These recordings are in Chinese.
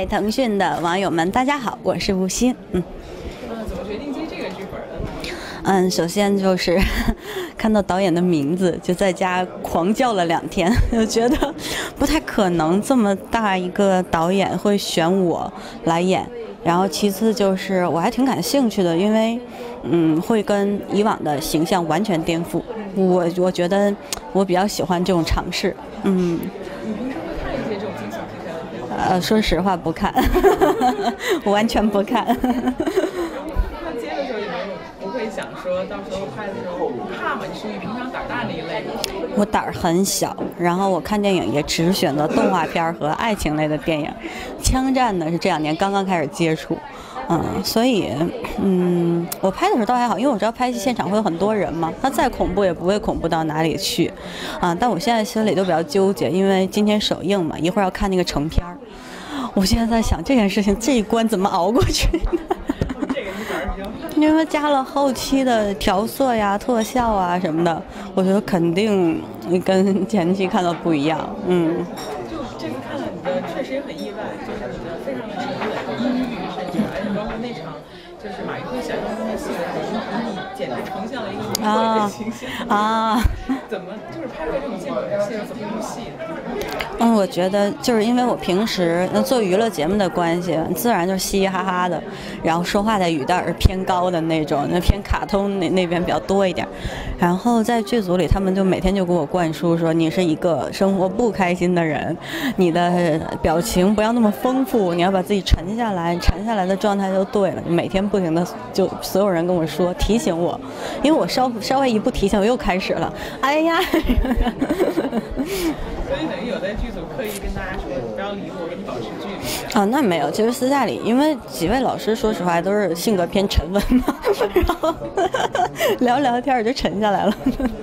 嗨，腾讯的网友们，大家好，我是吴昕。 怎么决定接这个剧本的？ 首先就是看到导演的名字，就在家狂叫了2天，就觉得不太可能这么大一个导演会选我来演。然后其次就是我还挺感兴趣的，因为会跟以往的形象完全颠覆。我觉得我比较喜欢这种尝试。 你平时会看一些这种惊悚题材的片吗？ 说实话不看，我完全不看。 那接的时候有没有不会想说到时候拍的时候怕吗？你属于平常胆大那一类？ 我胆儿很小，然后我看电影也只选择动画片和爱情类的电影，枪战呢是这2年刚刚开始接触。所以我拍的时候倒还好，因为我知道拍戏现场会有很多人嘛，它再恐怖也不会恐怖到哪里去，但我现在心里都比较纠结，因为今天首映嘛，一会儿要看那个成片儿，我现在在想这件事情，这一关怎么熬过去呢？因为加了后期的调色呀、特效啊什么的，我觉得肯定跟前期看到不一样。 就这次看了你的，确实也很意外，就是你的非常的沉稳、阴郁，甚至而且包括那场就是马玉辉想象中的戏的时候，你简直呈现了一个女鬼的形象。怎么就是拍摄这种见鬼的戏，怎么入戏的？ 我觉得就是因为我平时做娱乐节目的关系，自然就嘻嘻哈哈的，然后说话的语调是偏高的那种，偏卡通那边比较多一点。然后在剧组里，他们就每天就给我灌输说，你是一个生活不开心的人，你的表情不要那么丰富，你要把自己沉下来，沉下来的状态就对了。每天不停的就所有人跟我说，提醒我，因为我稍微一不提醒，我又开始了，哎呀。 所以等于有在剧组刻意跟大家说不要理我，跟你保持距离。 那没有，其实私下里，因为几位老师说实话都是性格偏沉稳嘛，然后聊聊天就沉下来了。 就跟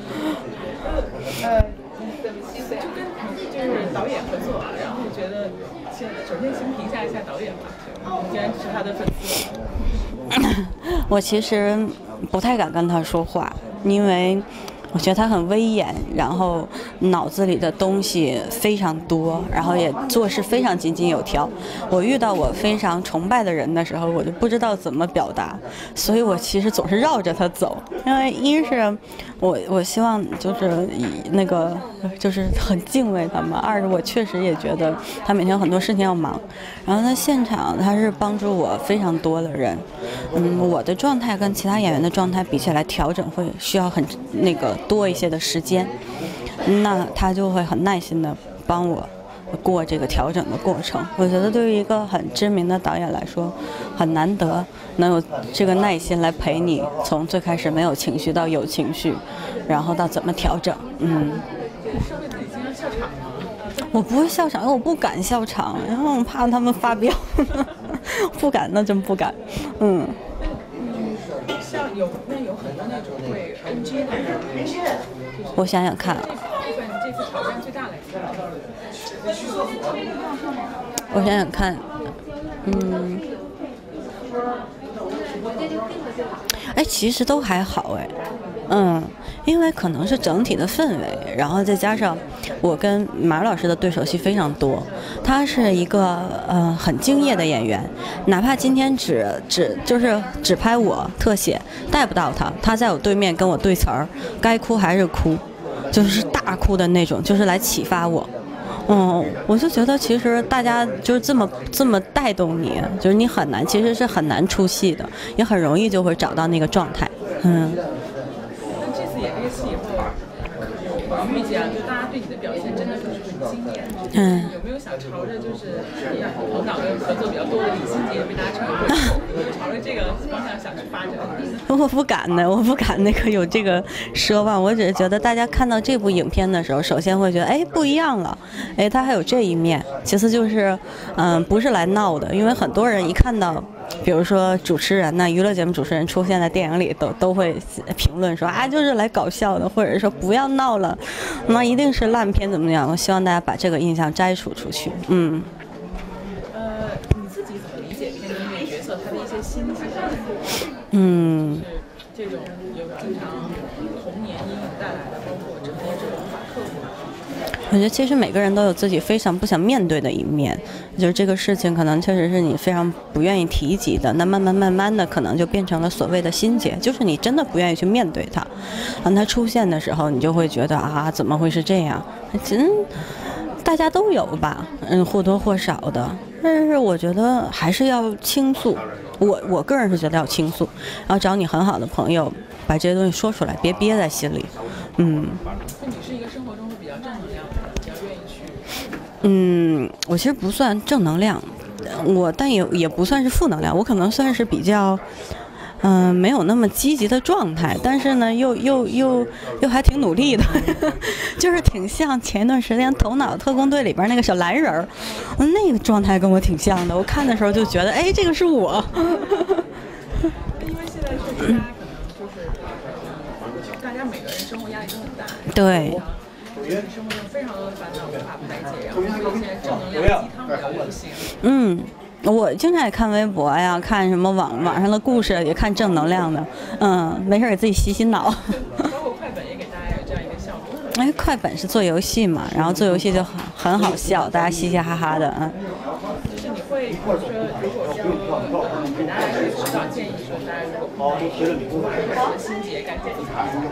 就是导演合作，然后觉得首先先评价一下导演吧，你既然是他的粉丝。 我其实不太敢跟他说话，因为我觉得他很威严，然后脑子里的东西非常多，然后也做事非常井井有条。我遇到我非常崇拜的人的时候，我就不知道怎么表达，所以我其实总是绕着他走。因为一是我希望就是那个就是很敬畏他嘛，二是我确实也觉得他每天有很多事情要忙，然后在现场他是帮助我非常多的人。我的状态跟其他演员的状态比起来，调整会需要很多一些的时间，那他就会很耐心的帮我过这个调整的过程。我觉得对于一个很知名的导演来说，很难得能有这个耐心来陪你从最开始没有情绪到有情绪，然后到怎么调整。 社会自己经常笑场吗？ 我不会笑场，因为我不敢笑场，然后我怕他们发飙。不敢，那真不敢。 像有很多那种会 NG 的人， 我想想看啊， 这次挑战最大的一个。 我想想看，其实都还好因为可能是整体的氛围，然后再加上我跟马老师的对手戏非常多，他是一个很敬业的演员，哪怕今天只拍我特写带不到他在我对面跟我对词儿，该哭还是哭，就是大哭的那种，就是来启发我。我就觉得其实大家就是这么带动你，就是你其实是很难出戏的，也很容易就会找到那个状态。 那这次演这个戏以后，我预计就大家对你的表现真的就是很惊艳。有没有想朝着就是同档的合作比较多的李心洁被大家称为贵妇，有没有朝着这个方向想去发展？ 我不敢有这个奢望，我只是觉得大家看到这部影片的时候，首先会觉得不一样了，他还有这一面。其次就是不是来闹的，因为很多人一看到比如说主持人呢，娱乐节目主持人出现在电影里都会评论说就是来搞笑的，或者说不要闹了，那一定是烂片怎么样。我希望大家把这个印象摘除出去。 你自己怎么理解片中这个角色他的一些心情？这种有经常童年阴影带来的，包括成年之后无法克服。 我觉得其实每个人都有自己非常不想面对的一面，就是这个事情可能确实是你非常不愿意提及的，那慢慢的可能就变成了所谓的心结，就是你真的不愿意去面对它，当它出现的时候，你就会觉得啊，怎么会是这样？其实大家都有吧，或多或少的，但是我觉得还是要倾诉。我个人是觉得要倾诉，然后找你很好的朋友，把这些东西说出来，别憋在心里。 那你是一个生活中会比较正能量的，比较愿意去？ 我其实不算正能量，但也不算是负能量，我可能算是比较。没有那么积极的状态，但是呢，又还挺努力的，就是挺像前一段时间《头脑特工队》里边那个小蓝人儿，那个状态跟我挺像的。我看的时候就觉得，哎，这个是我。 因为现在确实大家可能就是大家每个人生活压力都很大， 对。 生活中非常多的烦恼无法排解，然后一些正能量鸡汤比较流行。 我经常也看微博呀，看什么网上的故事，也看正能量的。没事给自己洗洗脑。 包括快本也给大家有这样一个效果。 哎，快本是做游戏嘛，然后做游戏就很好笑，大家嘻嘻哈哈的。 就是你会说，如果说给大家一些指导建议，说大家如果碰到什么心结该怎么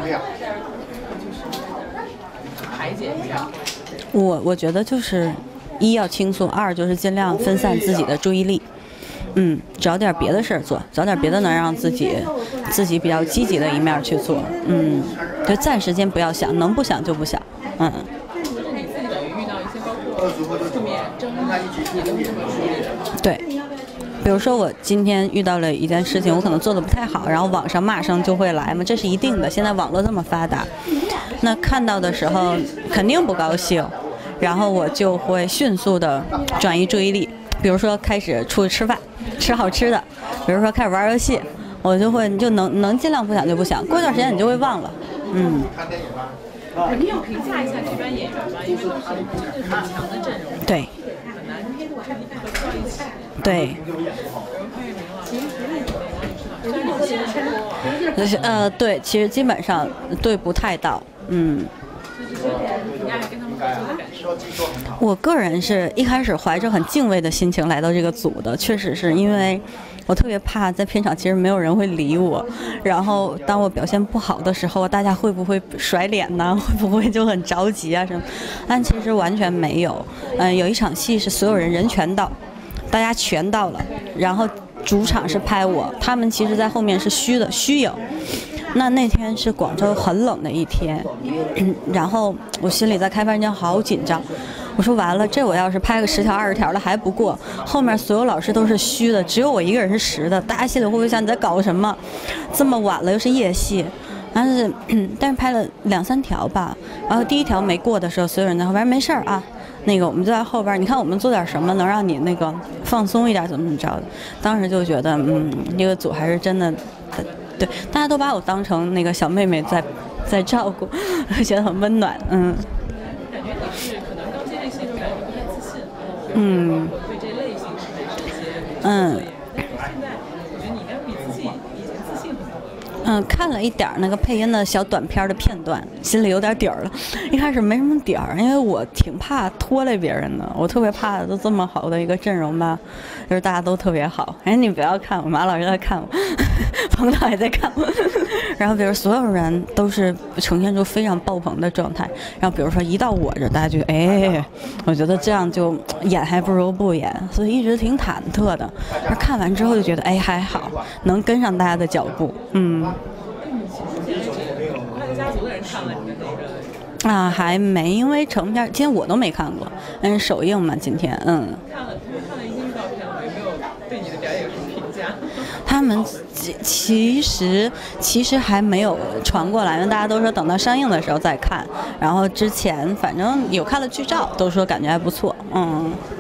排解一下？ 我觉得就是。一要倾诉，二就是尽量分散自己的注意力，找点别的事儿做，找点别的能让自己比较积极的一面去做，就暂时间不要想，能不想就不想， 你自己等于遇到一些包括负面争议，你都是怎么处理的？ 对，比如说我今天遇到了一件事情，我可能做的不太好，然后网上骂声就会来嘛，这是一定的。现在网络这么发达，那看到的时候肯定不高兴。然后我就会迅速的转移注意力，比如说开始出去吃饭，吃好吃的，比如说开始玩游戏，我就能尽量不想就不想，过一段时间你就会忘了。 肯定要评价一下这班演员吧，因为都是真的很强的阵容， 对， 很难合到一起。 对。对，其实基本上对不太到，我个人是一开始怀着很敬畏的心情来到这个组的，确实是因为我特别怕在片场其实没有人会理我，然后当我表现不好的时候，大家会不会甩脸呢？会不会就很着急啊什么？但其实完全没有。有一场戏是所有人全到，大家全到了，然后主场是拍我，他们其实在后面是虚影。那天是广州很冷的一天，然后我心里在开饭间好紧张，我说完了，这我要是拍个10条20条的还不过，后面所有老师都是虚的，只有我一个人是实的，大家心里会不会想你在搞什么？这么晚了又是夜戏，但是拍了2、3条吧，然后第1条没过的时候，所有人在后边没事儿啊。那个我们就在后边，你看我们做点什么能让你那个放松一点，怎么着的？当时就觉得，这个组还是真的。对，大家都把我当成那个小妹妹在照顾，觉得很温暖。 感觉你是可能刚接这戏的时候感觉不太自信，对这类型是一些但是现在我觉得你应该比以前自信很多。 看了一点那个配音的小短片的片段，心里有点底儿了。一开始没什么底儿，因为我挺怕拖累别人的，我特别怕都这么好的一个阵容吧，就是大家都特别好。你不要看我，马老师在看我。彭导也在看我，然后比如所有人都是呈现出非常爆棚的状态，然后比如说一到我这，大家就我觉得这样就演还不如不演，所以一直挺忐忑的。而看完之后就觉得还好，能跟上大家的脚步。 快乐家族的人看了你的那个还没，因为成片今天我都没看过，首映嘛，今天看了一些预告片，有没有对你的表演有什么评价？ 他们其实还没有传过来，因为大家都说等到上映的时候再看。然后之前反正有看了剧照，都说感觉还不错。